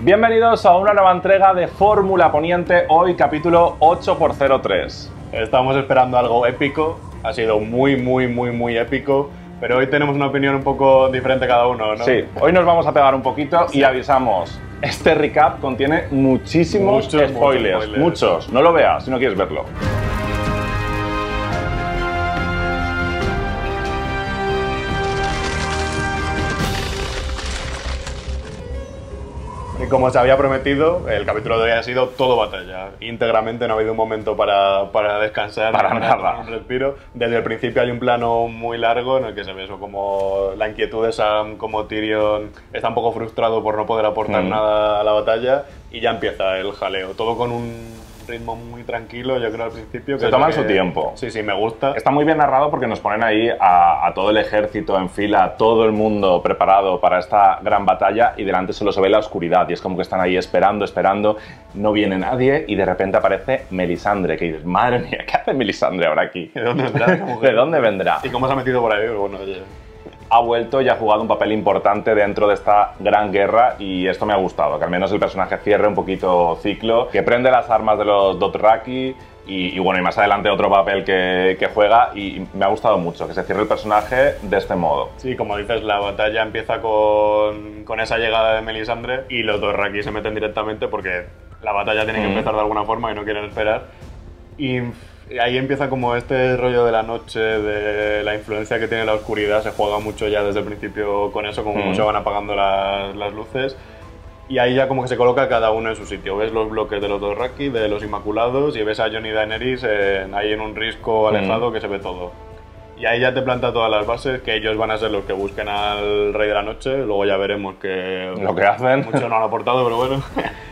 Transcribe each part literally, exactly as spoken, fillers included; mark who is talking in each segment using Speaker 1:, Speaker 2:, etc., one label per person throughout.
Speaker 1: Bienvenidos a una nueva entrega de Fórmula Poniente, hoy capítulo ocho por cero tres.
Speaker 2: Estamos esperando algo épico, ha sido muy, muy, muy, muy épico, pero hoy tenemos una opinión un poco diferente cada uno, ¿no?
Speaker 1: Sí, hoy nos vamos a pegar un poquito y avisamos, este recap contiene muchísimos
Speaker 2: Muchos,
Speaker 1: spoilers,
Speaker 2: muchos spoilers.
Speaker 1: muchos, no lo veas si no quieres verlo.
Speaker 2: Y como se había prometido, el capítulo de hoy ha sido todo batalla. Íntegramente no ha habido un momento para, para descansar,
Speaker 1: Para
Speaker 2: ni
Speaker 1: nada.
Speaker 2: un respiro. Desde el principio hay un plano muy largo en el que se ve eso, como la inquietud de Sam, como Tyrion está un poco frustrado por no poder aportar
Speaker 1: Mm.
Speaker 2: nada a la batalla, y ya empieza el jaleo. Todo con un ritmo muy tranquilo, yo creo al principio.
Speaker 1: Se
Speaker 2: que es
Speaker 1: toman
Speaker 2: lo que-
Speaker 1: su tiempo.
Speaker 2: Sí, sí, me gusta.
Speaker 1: Está muy bien narrado porque nos ponen ahí a, a todo el ejército en fila, todo el mundo preparado para esta gran batalla y delante solo se ve la oscuridad y es como que están ahí esperando, esperando, no viene nadie y de repente aparece Melisandre, que dices, madre mía, ¿qué hace Melisandre ahora aquí?
Speaker 2: ¿De dónde vendrá esa mujer?
Speaker 1: ¿De dónde vendrá?
Speaker 2: ¿Y cómo se ha metido por ahí? Bueno, oye.
Speaker 1: Ha vuelto y ha jugado un papel importante dentro de esta gran guerra y esto me ha gustado, que al menos el personaje cierre un poquito ciclo, que prende las armas de los Dothraki y, y bueno, y más adelante otro papel que, que juega y me ha gustado mucho, que se cierre el personaje de este modo.
Speaker 2: Sí, como dices, la batalla empieza con, con esa llegada de Melisandre y los Dothraki se meten directamente porque la batalla tiene que
Speaker 1: Mm.
Speaker 2: empezar de alguna forma y no quieren esperar. Y ahí empieza como este rollo de la noche, de la influencia que tiene la oscuridad, se juega mucho ya desde el principio con eso, como
Speaker 1: Mm.
Speaker 2: se van apagando las, las luces. Y ahí ya como que se coloca cada uno en su sitio. Ves los bloques de los Dothraki, de los Inmaculados, y ves a Jon y Daenerys en- ahí en un risco alejado
Speaker 1: Mm.
Speaker 2: que se ve todo. Y ahí ya te planta todas las bases, que ellos van a ser los que busquen al Rey de la Noche, luego ya veremos que
Speaker 1: Lo que hacen.
Speaker 2: muchos no han aportado, pero bueno.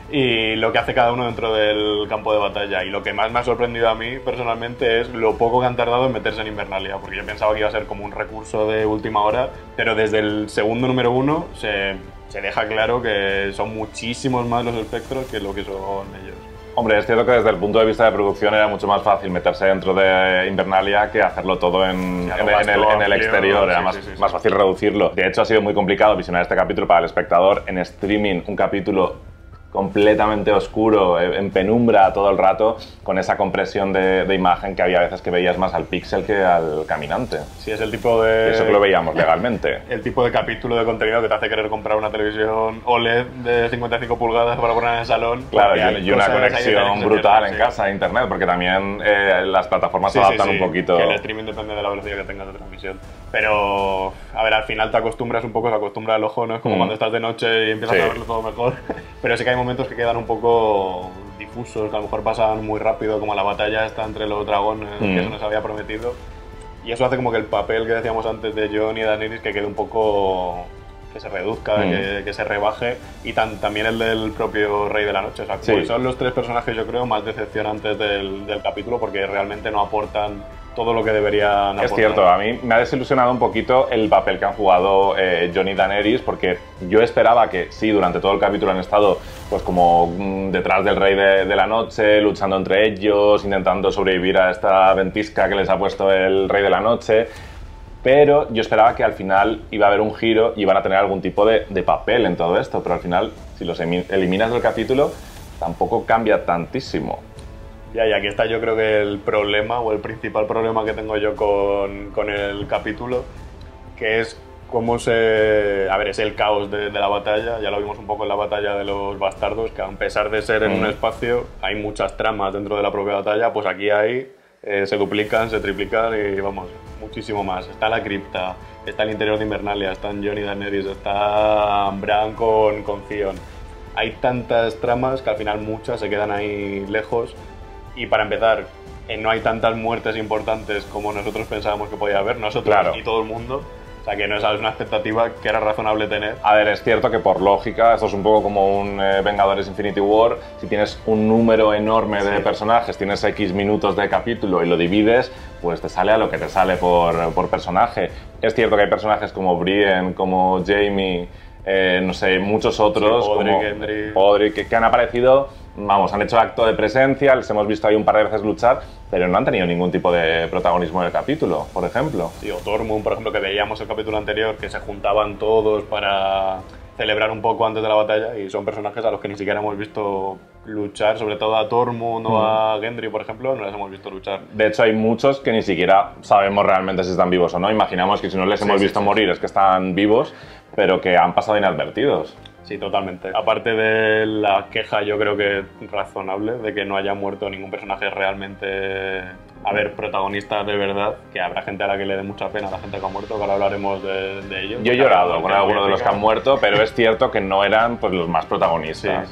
Speaker 2: Y lo que hace cada uno dentro del campo de batalla. Y lo que más me ha sorprendido a mí personalmente es lo poco que han tardado en meterse en Invernalia, porque yo pensaba que iba a ser como un recurso de última hora, pero desde el segundo número uno se, se deja claro que son muchísimos más los espectros que lo que son ellos.
Speaker 1: Hombre, es cierto que desde el punto de vista de producción era mucho más fácil meterse dentro de Invernalia que hacerlo todo en,
Speaker 2: Claro,
Speaker 1: en- en el, en el
Speaker 2: amplio,
Speaker 1: exterior, era
Speaker 2: sí,
Speaker 1: más,
Speaker 2: sí, sí, sí.
Speaker 1: más fácil reducirlo. De hecho, ha sido muy complicado visionar este capítulo para el espectador en streaming, un capítulo completamente oscuro, en penumbra todo el rato, con esa compresión de, de imagen que había veces que veías más al píxel que al caminante.
Speaker 2: Sí, es el tipo de...
Speaker 1: Eso que lo veíamos legalmente.
Speaker 2: El tipo de capítulo de contenido que te hace querer comprar una televisión O L E D de cincuenta y cinco pulgadas para poner en el salón.
Speaker 1: Claro,
Speaker 2: porque
Speaker 1: y,
Speaker 2: hay
Speaker 1: y una
Speaker 2: cosas ahí de
Speaker 1: conexión
Speaker 2: inteligencia
Speaker 1: brutal en
Speaker 2: artificial.
Speaker 1: casa, a internet, porque también eh, las plataformas
Speaker 2: Sí,
Speaker 1: se
Speaker 2: sí,
Speaker 1: adaptan
Speaker 2: sí,
Speaker 1: un poquito.
Speaker 2: que el streaming depende de la velocidad que tengas de transmisión. Pero, a ver, al final te acostumbras un poco, se acostumbra el ojo, ¿no? Es como
Speaker 1: Mm.
Speaker 2: cuando estás de noche y empiezas
Speaker 1: Sí.
Speaker 2: a verlo todo mejor. Pero sí que hay momentos que quedan un poco difusos, que a lo mejor pasan muy rápido, como la batalla está entre los dragones,
Speaker 1: Mm.
Speaker 2: que eso nos había prometido. Y eso hace como que el papel que decíamos antes de Jon y Daenerys que quede un poco... que se reduzca,
Speaker 1: Mm.
Speaker 2: que, que se rebaje, y tan- también el del propio Rey de la Noche. O sea,
Speaker 1: Sí.
Speaker 2: pues son los tres personajes, yo creo, más decepcionantes del, del capítulo porque realmente no aportan todo lo que deberían aportar.
Speaker 1: Es cierto, a mí me ha desilusionado un poquito el papel que han jugado eh, Jon y Daenerys, porque yo esperaba que sí, durante todo el capítulo han estado pues como mm, detrás del Rey de, de la Noche, luchando entre ellos, intentando sobrevivir a esta ventisca que les ha puesto el Rey de la Noche, pero yo esperaba que al final iba a haber un giro y iban a tener algún tipo de, de papel en todo esto, pero al final, si los emi- eliminas del capítulo, tampoco cambia tantísimo.
Speaker 2: Ya, y aquí está yo creo que el problema, o el principal problema que tengo yo con, con el capítulo, que es cómo se... A ver, es el caos de, de la batalla, ya lo vimos un poco en la batalla de los bastardos, que a pesar de ser en
Speaker 1: Mm.
Speaker 2: un espacio, hay muchas tramas dentro de la propia batalla, pues aquí hay, eh, se duplican, se triplican y vamos, muchísimo más. Está la cripta, está el interior de Invernalia, están Jon y Daenerys, está Bran con, con Theon. Hay tantas tramas que al final muchas se quedan ahí lejos. Y para empezar, eh, no hay tantas muertes importantes como nosotros pensábamos que podía haber, nosotros
Speaker 1: Claro.
Speaker 2: y todo el mundo. O sea, que no es una expectativa que era razonable tener.
Speaker 1: A ver, es cierto que por lógica, esto es un poco como un eh, Vengadores Infinity War, si tienes un número enorme de
Speaker 2: Sí.
Speaker 1: personajes, tienes X minutos de capítulo y lo divides, pues te sale a lo que te sale por, por personaje. Es cierto que hay personajes como Brienne, como Jaime, eh, no sé, muchos otros,
Speaker 2: Sí, Podrick,
Speaker 1: como
Speaker 2: Gendry.
Speaker 1: Podrick, que, que han aparecido, vamos, han hecho acto de presencia, les hemos visto ahí un par de veces luchar, pero no han tenido ningún tipo de protagonismo en el capítulo, por ejemplo.
Speaker 2: Sí, o Tormund, por ejemplo, que veíamos el capítulo anterior, que se juntaban todos para celebrar un poco antes de la batalla y son personajes a los que ni siquiera hemos visto luchar, sobre todo a Tormund o a Gendry, por ejemplo, no les hemos visto luchar.
Speaker 1: De hecho, hay muchos que ni siquiera sabemos realmente si están vivos o no. Imaginamos que si no les hemos
Speaker 2: sí,
Speaker 1: visto
Speaker 2: sí,
Speaker 1: morir
Speaker 2: sí.
Speaker 1: es que están vivos, pero que han pasado inadvertidos.
Speaker 2: Sí, totalmente. Aparte de la queja, yo creo que razonable, de que no haya muerto ningún personaje realmente, a ver, protagonista de verdad, que habrá gente a la que le dé mucha pena a la gente que ha muerto, que ahora hablaremos de, de ellos.
Speaker 1: Yo he llorado con algunos de los que han muerto, pero es cierto que no eran pues, los más protagonistas.
Speaker 2: Sí.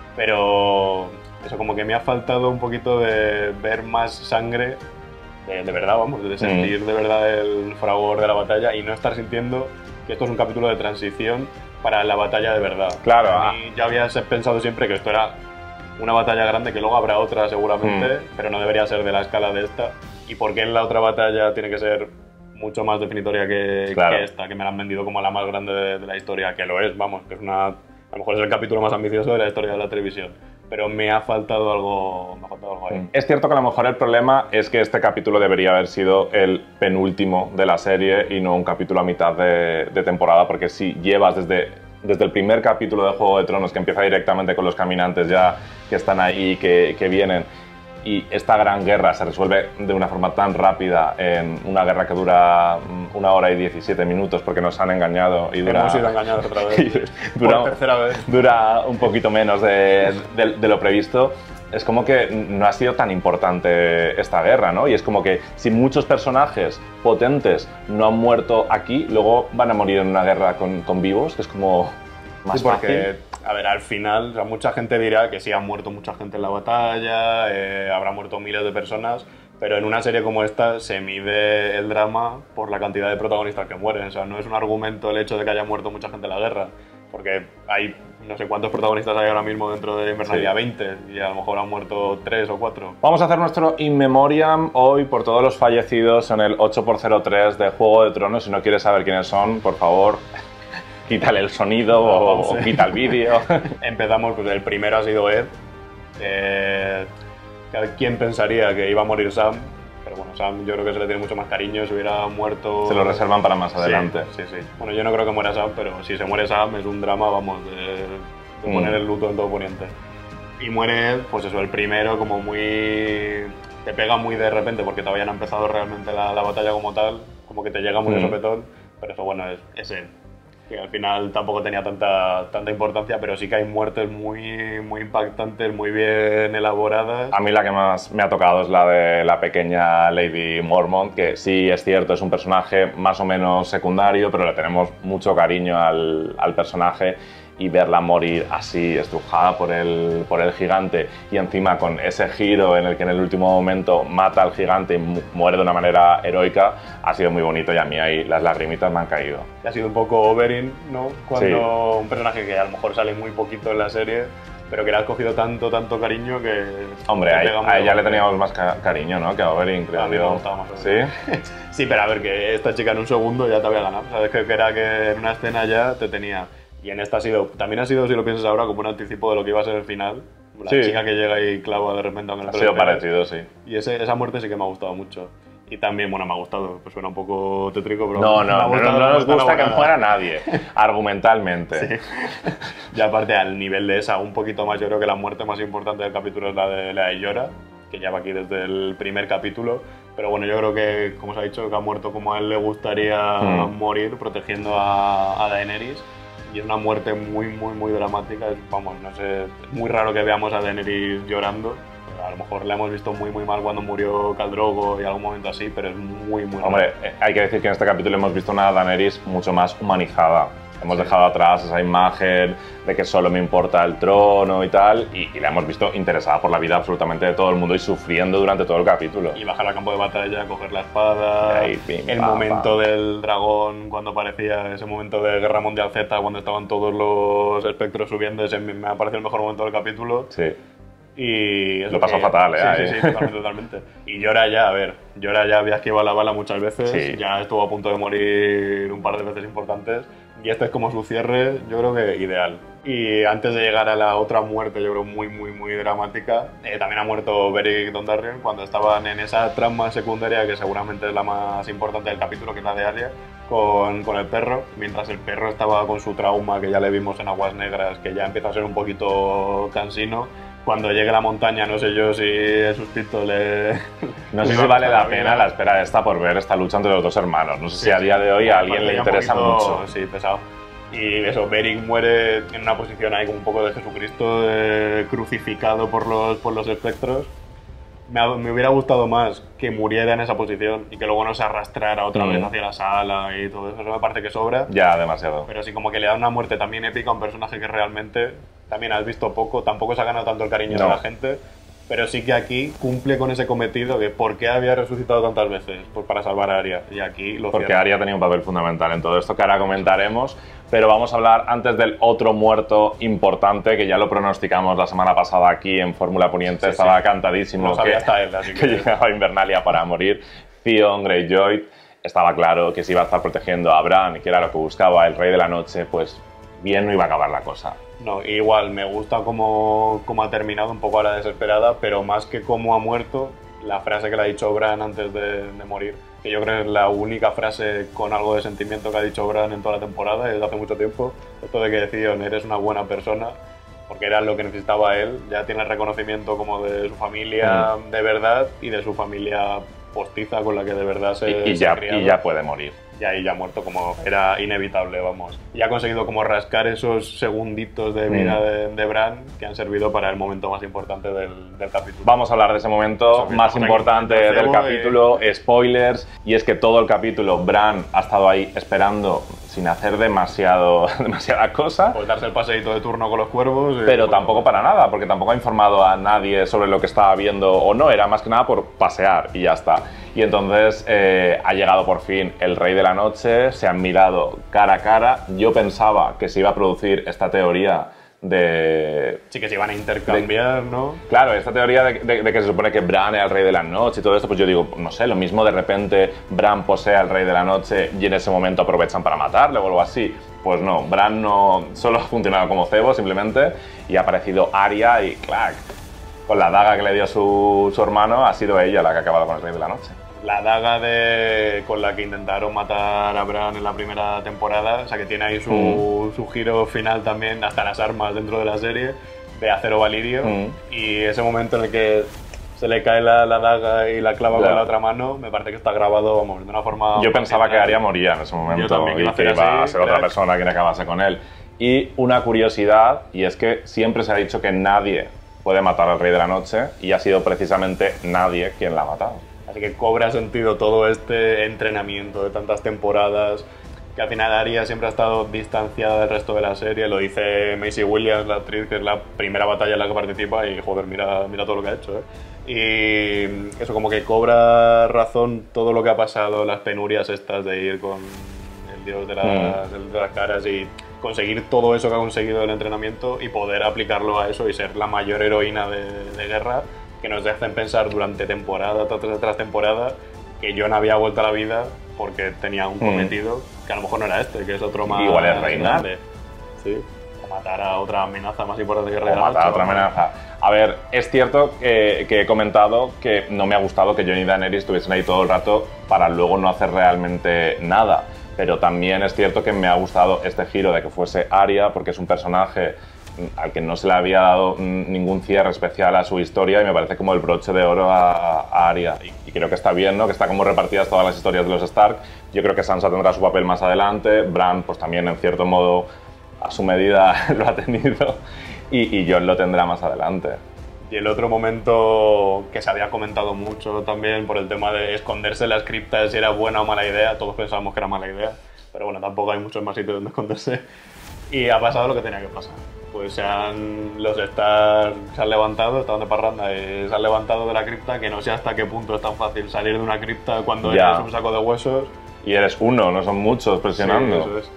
Speaker 2: Pero eso, como que me ha faltado un poquito de ver más sangre, de, de verdad, vamos, de sentir mm. de verdad el fragor de la batalla y no estar sintiendo que esto es un capítulo de transición para la batalla de verdad.
Speaker 1: Claro.
Speaker 2: A mí ya había pensado siempre que esto era una batalla grande, que luego habrá otra seguramente, mm. pero no debería ser de la escala de esta. ¿Y por qué en la otra batalla tiene que ser mucho más definitoria que,
Speaker 1: claro.
Speaker 2: que esta, que me la han vendido como la más grande de, de la historia? Que lo es, vamos, que es una... A lo mejor es el capítulo más ambicioso de la historia de la televisión. Pero me ha faltado algo, me ha faltado algo ahí.
Speaker 1: Es cierto que a lo mejor el problema es que este capítulo debería haber sido el penúltimo de la serie y no un capítulo a mitad de, de temporada, porque si llevas desde, desde el primer capítulo de Juego de Tronos, que empieza directamente con los caminantes ya que están ahí, que, que vienen, y esta gran guerra se resuelve de una forma tan rápida en una guerra que dura una hora y diecisiete minutos porque nos han engañado y dura...
Speaker 2: Hemos sido engañados otra vez.
Speaker 1: dura,
Speaker 2: por tercera vez.
Speaker 1: Dura un poquito menos de, de, de lo previsto. Es como que no ha sido tan importante esta guerra, ¿no? Y es como que si muchos personajes potentes no han muerto aquí, luego van a morir en una guerra con, con vivos, que es como más
Speaker 2: sí, porque,
Speaker 1: fácil.
Speaker 2: A ver, al final, o sea, mucha gente dirá que sí, han muerto mucha gente en la batalla, eh, habrá muerto miles de personas, pero en una serie como esta se mide el drama por la cantidad de protagonistas que mueren. O sea, no es un argumento el hecho de que haya muerto mucha gente en la guerra, porque hay no sé cuántos protagonistas hay ahora mismo dentro de Invernalia, sí. veinte, y a lo mejor han muerto tres o cuatro.
Speaker 1: Vamos a hacer nuestro In Memoriam hoy por todos los fallecidos en el ocho por cero tres de Juego de Tronos. Si no quieres saber quiénes son, por favor... quítale el sonido no, o, o quita el vídeo.
Speaker 2: Empezamos, pues el primero ha sido Ed. Eh, ¿Quién pensaría que iba a morir Sam? Pero bueno, Sam yo creo que se le tiene mucho más cariño, si hubiera muerto...
Speaker 1: Se lo reservan para más adelante.
Speaker 2: Sí, sí, sí. Bueno, yo no creo que muera Sam, pero si se muere Sam es un drama, vamos, de, de poner mm. el luto en todo Poniente. Y muere Ed, pues eso, el primero como muy... te pega muy de repente porque todavía no ha empezado realmente la, la batalla como tal, como que te llega muy mm. de sopetón, pero eso bueno, es, es Ed. Que al final tampoco tenía tanta, tanta importancia, pero sí que hay muertes muy, muy impactantes, muy bien elaboradas.
Speaker 1: A mí la que más me ha tocado es la de la pequeña Lady Mormont, que sí es cierto, es un personaje más o menos secundario, pero le tenemos mucho cariño al, al personaje, y verla morir así, estrujada por el, por el gigante, y encima con ese giro en el que en el último momento mata al gigante y mu muere de una manera heroica, ha sido muy bonito y a mí ahí las lagrimitas me han caído.
Speaker 2: Ha sido un poco Oberyn, ¿no? Cuando sí. un personaje que a lo mejor sale muy poquito en la serie, pero que le has cogido tanto, tanto cariño que...
Speaker 1: Hombre, a, a ella le teníamos más ca cariño, ¿no? Que a Oberyn, creo.
Speaker 2: A mí me gustaba más.
Speaker 1: ¿Sí?
Speaker 2: Sí, pero a ver, que esta chica en un segundo ya te había ganado. Sabes que era que en una escena ya te tenía... Y en esta ha sido, también ha sido, si lo piensas ahora, como un anticipo de lo que iba a ser el final. La sí. chica que llega y clava de repente a un...
Speaker 1: Ha sido parecido, sí.
Speaker 2: Y ese, esa muerte sí que me ha gustado mucho. Y también, bueno, me ha gustado, pues suena un poco tétrico, pero...
Speaker 1: No, no,
Speaker 2: me ha gustado,
Speaker 1: no, no, no nos gusta que
Speaker 2: buena...
Speaker 1: muera nadie, argumentalmente.
Speaker 2: Sí. Y aparte, al nivel de esa, un poquito más, yo creo que la muerte más importante del capítulo es la de, la de Jorah, que ya va aquí desde el primer capítulo. Pero bueno, yo creo que, como se ha dicho, que ha muerto como a él le gustaría mm. morir, protegiendo a, a Daenerys. Y es una muerte muy, muy, muy dramática. Vamos, no sé, es muy raro que veamos a Daenerys llorando. A lo mejor la hemos visto muy, muy mal cuando murió Khal Drogo y algún momento así, pero es muy, muy
Speaker 1: Hombre, raro. Hay que decir que en este capítulo hemos visto una Daenerys mucho más humanizada. Hemos sí. dejado atrás esa imagen de que solo me importa el trono y tal, y, y la hemos visto interesada por la vida absolutamente de todo el mundo y sufriendo durante todo el capítulo.
Speaker 2: Y bajar al campo de batalla, coger la espada, ahí, pim, el pa, momento pa. del dragón cuando aparecía, ese momento de Guerra Mundial Z, cuando estaban todos los espectros subiendo, ese me ha parecido el mejor momento del capítulo.
Speaker 1: Sí.
Speaker 2: Y
Speaker 1: lo pasó fatal, ¿eh?
Speaker 2: Sí, sí, sí, totalmente, totalmente. Y Jorah ya, a ver, Jorah ya había esquivado la bala muchas veces, sí. ya estuvo a punto de morir un par de veces importantes, y este es como su cierre, yo creo que ideal. Y antes de llegar a la otra muerte, yo creo muy, muy, muy dramática, eh, también ha muerto Beric Dondarrion cuando estaban en esa trama secundaria que seguramente es la más importante del capítulo, que es la de Arya, con, con el perro, mientras el perro estaba con su trauma, que ya le vimos en Aguas Negras, que ya empieza a ser un poquito cansino. Cuando llegue a la montaña, no sé yo si el sustito le...
Speaker 1: No sé si vale la pena la espera esta por ver esta lucha entre los dos hermanos. No sé si a día de hoy a alguien le interesa mucho.
Speaker 2: Sí, pesado. Y eso, Beric muere en una posición ahí como un poco de Jesucristo, eh, crucificado por los, por los espectros. Me, ha, me hubiera gustado más que muriera en esa posición y que luego no se arrastrara otra mm. vez hacia la sala y todo eso. Eso me parece que sobra.
Speaker 1: Ya, demasiado.
Speaker 2: Pero sí, como que le da una muerte también épica a un personaje que realmente también has visto poco, tampoco se ha ganado tanto el cariño no. de la gente. Pero sí que aquí cumple con ese cometido de por qué había resucitado tantas veces, pues para salvar a Arya. Y aquí lo
Speaker 1: Porque Arya tenía un papel fundamental en todo esto que ahora comentaremos. Pero vamos a hablar antes del otro muerto importante, que ya lo pronosticamos la semana pasada aquí en Fórmula Poniente. Sí, Estaba sí. cantadísimo
Speaker 2: lo sabía
Speaker 1: que,
Speaker 2: hasta él, así que...
Speaker 1: que llegaba a Invernalia para morir. Theon Greyjoy, estaba claro que si iba a estar protegiendo a Bran, que era lo que buscaba el Rey de la Noche, pues bien no iba a acabar la cosa.
Speaker 2: No, igual, me gusta cómo, cómo ha terminado, un poco a la desesperada, pero más que cómo ha muerto, la frase que le ha dicho Bran antes de, de morir, que yo creo que es la única frase con algo de sentimiento que ha dicho Bran en toda la temporada, desde hace mucho tiempo, esto de que decían, eres una buena persona, porque era lo que necesitaba él, ya tiene el reconocimiento como de su familia mm. de verdad y de su familia postiza con la que de verdad se,
Speaker 1: y, y,
Speaker 2: se
Speaker 1: ya,
Speaker 2: ha criado.
Speaker 1: Y ya puede morir.
Speaker 2: Y ahí ya ha muerto, como era inevitable, vamos. Y ha conseguido como rascar esos segunditos de vida mm. de, de Bran que han servido para el momento más importante del, del capítulo.
Speaker 1: Vamos a hablar de ese momento más importante del capítulo, y... spoilers, y es que todo el capítulo Bran ha estado ahí esperando sin hacer demasiado, demasiada cosa.
Speaker 2: Pues darse el paseíto de turno con los cuervos.
Speaker 1: Pero tampoco para nada, porque tampoco ha informado a nadie sobre lo que estaba viendo o no, era más que nada por pasear y ya está. Y entonces eh, ha llegado por fin el Rey de la Noche, se han mirado cara a cara. Yo pensaba que se iba a producir esta teoría de...
Speaker 2: Sí, que se iban a intercambiar,
Speaker 1: de,
Speaker 2: ¿no?
Speaker 1: Claro, esta teoría de, de, de que se supone que Bran era el Rey de la Noche y todo esto, pues yo digo, no sé, lo mismo de repente Bran posee al Rey de la Noche y en ese momento aprovechan para matarle o algo así. Pues no, Bran no solo ha funcionado como cebo simplemente y ha aparecido Arya y clac, con la daga que le dio su, su hermano, ha sido ella la que ha acabado con el Rey de la Noche.
Speaker 2: La daga de, con la que intentaron matar a Bran en la primera temporada, o sea que tiene ahí su, mm. su giro final también, hasta las armas dentro de la serie, de acero valirio, mm. y ese momento en el que se le cae la, la daga y la clava claro. con la otra mano, me parece que está grabado, vamos, de una forma...
Speaker 1: Yo pensaba que Arya moría en ese momento.
Speaker 2: Yo también, que iba
Speaker 1: y que iba a ser otra persona quien acabase con él. Y una curiosidad, y es que siempre se ha dicho que nadie puede matar al Rey de la Noche, y ha sido precisamente nadie quien la ha matado.
Speaker 2: Así que cobra sentido todo este entrenamiento de tantas temporadas, que al final Arya siempre ha estado distanciada del resto de la serie. Lo dice Maisie Williams, la actriz, que es la primera batalla en la que participa, y joder, mira, mira todo lo que ha hecho, ¿eh? Y eso, como que cobra razón todo lo que ha pasado, las penurias estas de ir con el dios de las, mm. de las caras y conseguir todo eso que ha conseguido el entrenamiento y poder aplicarlo a eso y ser la mayor heroína de, de guerra, que nos hacen pensar durante temporada tras, tras temporada que Jon había vuelto a la vida porque tenía un cometido mm. que a lo mejor no era este, que es otro más...
Speaker 1: Igual es reina.
Speaker 2: Grande. Sí. O matar a otra amenaza más importante que Rey de la
Speaker 1: Noche. O matar a otra amenaza. A ver, es cierto que, que he comentado que no me ha gustado que Jon y Daenerys estuviesen ahí todo el rato para luego no hacer realmente nada. Pero también es cierto que me ha gustado este giro de que fuese Arya, porque es un personaje al que no se le había dado ningún cierre especial a su historia y me parece como el broche de oro a, a Arya. Y, y creo que está bien, ¿no? Que está como repartidas todas las historias de los Stark. Yo creo que Sansa tendrá su papel más adelante, Bran pues también en cierto modo a su medida lo ha tenido y, y Jon lo tendrá más adelante.
Speaker 2: Y el otro momento que se había comentado mucho también por el tema de esconderse en las criptas, si era buena o mala idea, todos pensábamos que era mala idea, pero bueno, tampoco hay muchos más sitios donde esconderse. Y ha pasado lo que tenía que pasar. Pues se han, los Stark se han levantado, estaban de parranda y se han levantado de la cripta, que no sé hasta qué punto es tan fácil salir de una cripta cuando ya eres un saco de huesos.
Speaker 1: Y eres uno, no son muchos presionando.
Speaker 2: Sí, eso es.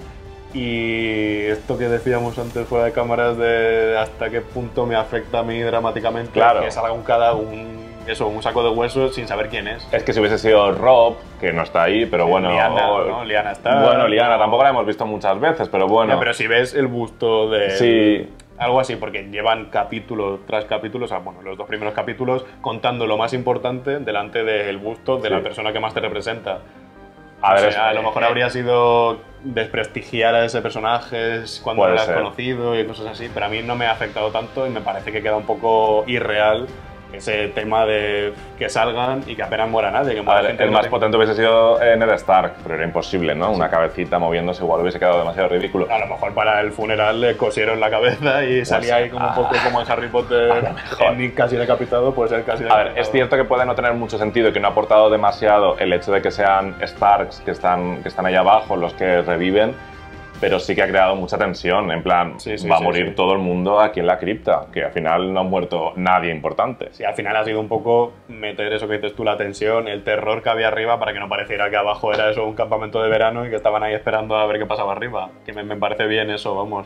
Speaker 2: Y esto que decíamos antes fuera de cámaras de hasta qué punto me afecta a mí dramáticamente,
Speaker 1: claro.
Speaker 2: que salga un, cada, un eso, un saco de huesos sin saber quién es.
Speaker 1: Es que si hubiese sido Rob, que no está ahí, pero
Speaker 2: Sí,
Speaker 1: bueno...
Speaker 2: Liana, ¿no? Liana está...
Speaker 1: Bueno, Liana tampoco la hemos visto muchas veces, pero bueno...
Speaker 2: Ya, pero si ves el busto de...
Speaker 1: Sí.
Speaker 2: Algo así, porque llevan capítulo tras capítulo, o sea, bueno, los dos primeros capítulos contando lo más importante delante del busto de
Speaker 1: Sí.
Speaker 2: la persona que más te representa.
Speaker 1: A
Speaker 2: O
Speaker 1: ver,
Speaker 2: sea, a
Speaker 1: es-
Speaker 2: lo mejor habría sido desprestigiar a ese personaje cuando
Speaker 1: Puede
Speaker 2: no lo has
Speaker 1: ser.
Speaker 2: conocido y cosas así, pero a mí no me ha afectado tanto y me parece que queda un poco irreal ese tema de que salgan y que apenas muera nadie. Que
Speaker 1: A
Speaker 2: muera
Speaker 1: ver,
Speaker 2: gente
Speaker 1: el
Speaker 2: que no
Speaker 1: más
Speaker 2: tenga-
Speaker 1: potente hubiese sido eh, Ned Stark, pero era imposible, ¿no? Una cabecita moviéndose igual hubiese quedado demasiado ridículo.
Speaker 2: A lo mejor para el funeral le cosieron la cabeza y salía ahí como un poco como en Harry Potter,
Speaker 1: mejor.
Speaker 2: en Nick casi decapitado, pues él casi
Speaker 1: A
Speaker 2: decapitado.
Speaker 1: ver, es cierto que puede no tener mucho sentido y que no ha aportado demasiado el hecho de que sean Starks que están, que están ahí abajo los que reviven, pero sí que ha creado mucha tensión. En plan,
Speaker 2: Sí, sí,
Speaker 1: va a
Speaker 2: sí,
Speaker 1: morir
Speaker 2: sí.
Speaker 1: todo el mundo aquí en la cripta, que al final no ha muerto nadie importante.
Speaker 2: Sí, al final ha sido un poco meter eso que dices tú, la tensión, el terror que había arriba para que no pareciera que abajo era eso un campamento de verano y que estaban ahí esperando a ver qué pasaba arriba. Que me, me parece bien eso, vamos.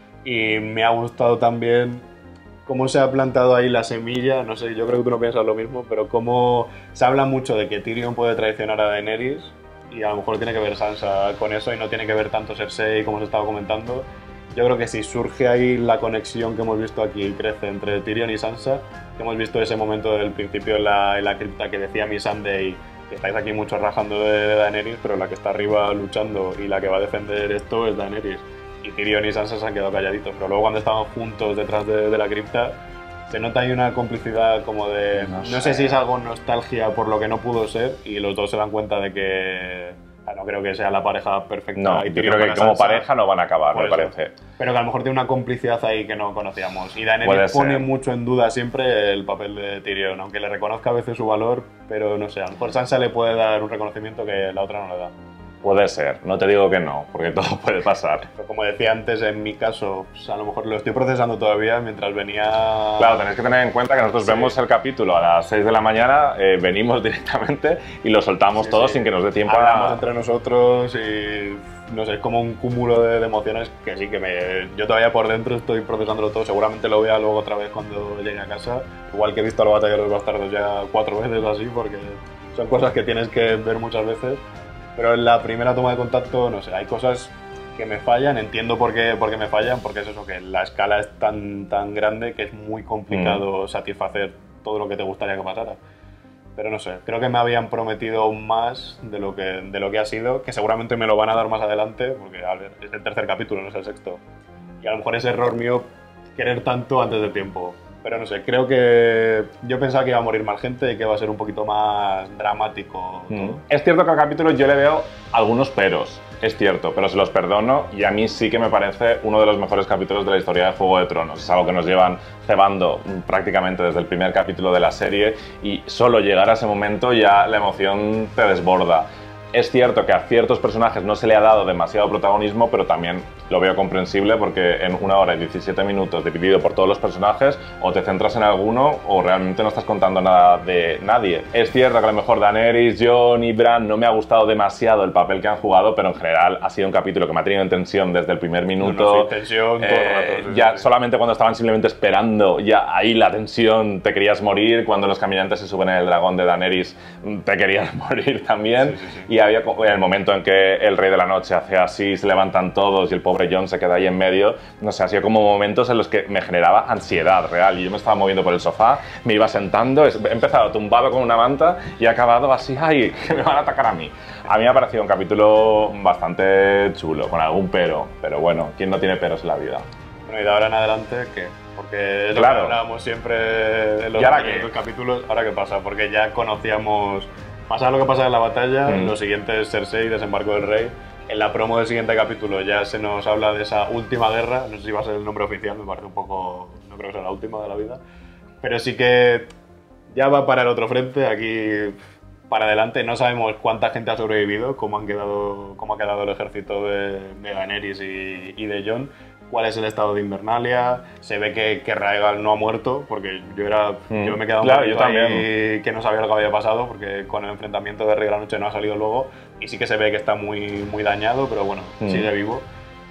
Speaker 2: Y me ha gustado también cómo se ha plantado ahí la semilla, no sé, yo creo que tú no piensas lo mismo, pero cómo se habla mucho de que Tyrion puede traicionar a Daenerys y a lo mejor tiene que ver Sansa con eso y no tiene que ver tanto Cersei como se estaba comentando. Yo creo que si surge ahí la conexión que hemos visto aquí y crece entre Tyrion y Sansa, que hemos visto ese momento del principio en la, en la cripta que decía Missandei, que estáis aquí muchos rajando de, de Daenerys, pero la que está arriba luchando y la que va a defender esto es Daenerys. Y Tyrion y Sansa se han quedado calladitos, pero luego cuando estaban juntos detrás de, de la cripta, se nota ahí una complicidad como de...
Speaker 1: No
Speaker 2: No,
Speaker 1: sé.
Speaker 2: sé si es algo nostalgia por lo que no pudo ser y los dos se dan cuenta de que... ah, no creo que sea la pareja perfecta.
Speaker 1: No,
Speaker 2: y
Speaker 1: yo
Speaker 2: Tyrion
Speaker 1: creo que
Speaker 2: para
Speaker 1: como
Speaker 2: Sansa,
Speaker 1: pareja no van a acabar,
Speaker 2: por
Speaker 1: me
Speaker 2: eso.
Speaker 1: parece.
Speaker 2: pero que a lo mejor tiene una complicidad ahí que no conocíamos. Y
Speaker 1: Puede
Speaker 2: Daenerys pone
Speaker 1: ser.
Speaker 2: mucho en duda siempre el papel de Tyrion, aunque le reconozca a veces su valor, pero no sé, a lo mejor Sansa le puede dar un reconocimiento que la otra no le da.
Speaker 1: Puede ser, no te digo que no, porque todo puede pasar.
Speaker 2: Pero como decía antes, en mi caso, pues, a lo mejor lo estoy procesando todavía mientras venía...
Speaker 1: Claro, tenéis que tener en cuenta que nosotros
Speaker 2: Sí.
Speaker 1: vemos el capítulo a las seis de la mañana, eh, venimos directamente y lo soltamos
Speaker 2: Sí,
Speaker 1: todo
Speaker 2: sí.
Speaker 1: sin que nos dé tiempo
Speaker 2: Hablamos
Speaker 1: a...
Speaker 2: entre nosotros y no sé, es como un cúmulo de, de emociones que sí que me... Yo todavía por dentro estoy procesándolo todo, seguramente lo vea luego otra vez cuando llegue a casa, igual que he visto la batalla de los bastardos ya cuatro veces así, porque son cosas que tienes que ver muchas veces, pero en la primera toma de contacto, no sé, hay cosas que me fallan, entiendo por qué, por qué me fallan, porque es eso, que la escala es tan, tan grande que es muy complicado satisfacer todo lo que te gustaría que pasara. Pero no sé, creo que me habían prometido más de lo que, de lo que ha sido, que seguramente me lo van a dar más adelante, porque a ver, es el tercer capítulo, no es el sexto. Y a lo mejor es error mío querer tanto antes de tiempo. Pero no sé, creo que yo pensaba que iba a morir más gente y que iba a ser un poquito más dramático todo.
Speaker 1: Mm. Es cierto que al capítulo yo le veo algunos peros, es cierto, pero se los perdono y a mí sí que me parece uno de los mejores capítulos de la historia de Juego de Tronos. Es algo que nos llevan cebando prácticamente desde el primer capítulo de la serie y solo llegar a ese momento ya la emoción te desborda. Es cierto que a ciertos personajes no se le ha dado demasiado protagonismo, pero también lo veo comprensible porque en una hora y diecisiete minutos dividido por todos los personajes o te centras en alguno o realmente no estás contando nada de nadie. Es cierto que a lo mejor Daenerys, Jon y Bran no me ha gustado demasiado el papel que han jugado, pero en general ha sido un capítulo que me ha tenido en tensión desde el primer minuto.
Speaker 2: No, no, sí, tensión todo el
Speaker 1: Eh,
Speaker 2: rato, sí,
Speaker 1: ya
Speaker 2: sí, sí.
Speaker 1: solamente cuando estaban simplemente esperando, ya ahí la tensión, te querías morir. Cuando los caminantes se suben en el dragón de Daenerys, te querías morir también.
Speaker 2: Sí, sí, sí.
Speaker 1: Y había co- en el momento en que el Rey de la Noche hace así, se levantan todos y el pobre Jon se queda ahí en medio, no sé, ha sido como momentos en los que me generaba ansiedad real. Y yo me estaba moviendo por el sofá, me iba sentando, he empezado tumbado con una manta y he acabado así, ¡ay, que me van a atacar a mí! A mí me ha parecido un capítulo bastante chulo, con algún pero, pero bueno, ¿quién no tiene peros en la vida?
Speaker 2: Bueno, y de ahora en adelante, ¿qué? Porque es lo
Speaker 1: Claro.
Speaker 2: que hablábamos siempre en los
Speaker 1: ¿Y ahora
Speaker 2: anteriores
Speaker 1: qué?
Speaker 2: capítulos. ¿Ahora qué pasa? Porque ya conocíamos... Pasa lo que pasa en la batalla,
Speaker 1: Mm.
Speaker 2: lo siguiente es Cersei, desembarco del rey. En la promo del siguiente capítulo ya se nos habla de esa última guerra. No sé si va a ser el nombre oficial, me parece un poco... No creo que sea la última de la vida. Pero sí que ya va para el otro frente, aquí para adelante. No sabemos cuánta gente ha sobrevivido, cómo, han quedado, cómo ha quedado el ejército de, de Daenerys y, y de Jon, cuál es el estado de Invernalia. Se ve que, que Rhaegal no ha muerto, porque yo, era,
Speaker 1: Mm.
Speaker 2: yo me he quedado un
Speaker 1: Claro,
Speaker 2: poquito
Speaker 1: yo también.
Speaker 2: ahí que no sabía lo que había pasado, porque con el enfrentamiento de Rey de la Noche no ha salido luego, y sí que se ve que está muy, muy dañado, pero bueno,
Speaker 1: Mm.
Speaker 2: sigue vivo.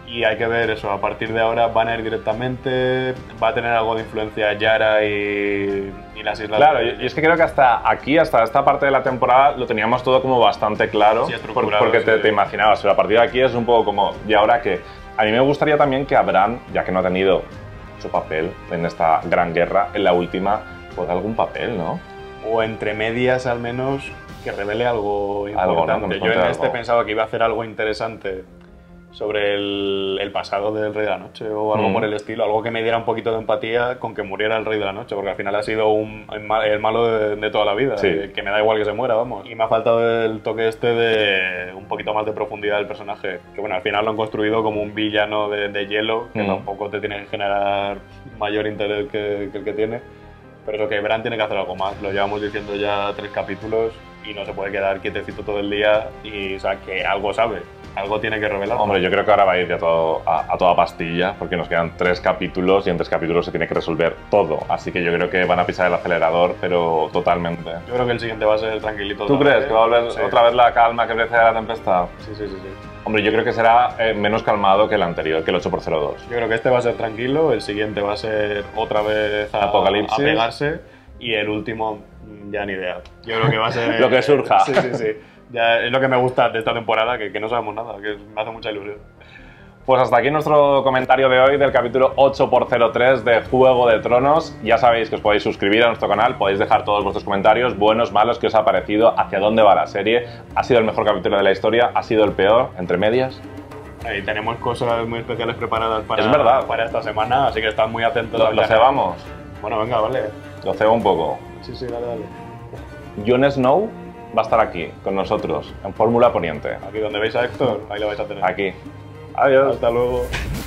Speaker 2: Y hay que ver eso, a partir de ahora van a ir directamente, va a tener algo de influencia Yara y, y las islas.
Speaker 1: Claro,
Speaker 2: de...
Speaker 1: y es que creo que hasta aquí, hasta esta parte de la temporada, lo teníamos todo como bastante claro,
Speaker 2: Sí,
Speaker 1: por,
Speaker 2: estructurado,
Speaker 1: porque te,
Speaker 2: sí.
Speaker 1: te imaginabas, pero a partir de aquí es un poco como, ¿y ahora qué? A mí me gustaría también que Bran, ya que no ha tenido su papel en esta gran guerra, en la última, pues algún papel, ¿no?
Speaker 2: O entre medias al menos que revele algo
Speaker 1: Algo,
Speaker 2: importante.
Speaker 1: ¿no? Que nos
Speaker 2: Yo en
Speaker 1: cuente
Speaker 2: este
Speaker 1: algo.
Speaker 2: pensaba que iba a hacer algo interesante sobre el, el pasado del Rey de la Noche o algo
Speaker 1: Mm.
Speaker 2: por el estilo, algo que me diera un poquito de empatía con que muriera el Rey de la Noche, porque al final ha sido un, el ma- el malo de, de toda la vida,
Speaker 1: Sí.
Speaker 2: que, que me da igual que se muera, vamos. Y me ha faltado el toque este de un poquito más de profundidad del personaje, que bueno, al final lo han construido como un villano de, de hielo, que
Speaker 1: Mm.
Speaker 2: tampoco te tiene que generar mayor interés que, que el que tiene. Pero eso que Bran tiene que hacer algo más, lo llevamos diciendo ya tres capítulos y no se puede quedar quietecito todo el día y, o sea, que algo sabe, algo tiene que revelar.
Speaker 1: Hombre, yo creo que ahora va a ir ya todo a, a toda pastilla, porque nos quedan tres capítulos y en tres capítulos se tiene que resolver todo. Así que yo creo que van a pisar el acelerador, pero totalmente.
Speaker 2: Yo creo que el siguiente va a ser tranquilito.
Speaker 1: ¿Tú
Speaker 2: otra
Speaker 1: crees
Speaker 2: vez.
Speaker 1: que va a volver
Speaker 2: Sí.
Speaker 1: otra vez la calma que precede a la tempestad?
Speaker 2: Sí, sí, sí, sí.
Speaker 1: Hombre, yo creo que será eh, menos calmado que el anterior, que el ocho por cero dos.
Speaker 2: Yo creo que este va a ser tranquilo, el siguiente va a ser otra vez a,
Speaker 1: Apocalipsis.
Speaker 2: a pegarse y el último mm, ya ni idea. Yo creo que va a ser...
Speaker 1: Lo que surja.
Speaker 2: Sí, sí, sí. Ya es lo que me gusta de esta temporada, que, que no sabemos nada, que me hace mucha ilusión.
Speaker 1: Pues hasta aquí nuestro comentario de hoy del capítulo ocho por cero tres de Juego de Tronos. Ya sabéis que os podéis suscribir a nuestro canal, podéis dejar todos vuestros comentarios, buenos, malos, qué os ha parecido, hacia dónde va la serie. ¿Ha sido el mejor capítulo de la historia? ¿Ha sido el peor? ¿Entre medias?
Speaker 2: Y tenemos cosas muy especiales preparadas para,
Speaker 1: Es verdad.
Speaker 2: para esta semana, así que estad muy atentos
Speaker 1: ¿Lo,
Speaker 2: al
Speaker 1: lo
Speaker 2: canal.
Speaker 1: cebamos?
Speaker 2: Bueno, venga, vale.
Speaker 1: Lo cebo un poco.
Speaker 2: Sí, sí, dale, dale.
Speaker 1: Jon Snow va a estar aquí, con nosotros, en Fórmula Poniente.
Speaker 2: Aquí donde veis a Héctor, ahí lo vais a tener.
Speaker 1: Aquí. Adiós.
Speaker 2: Hasta luego.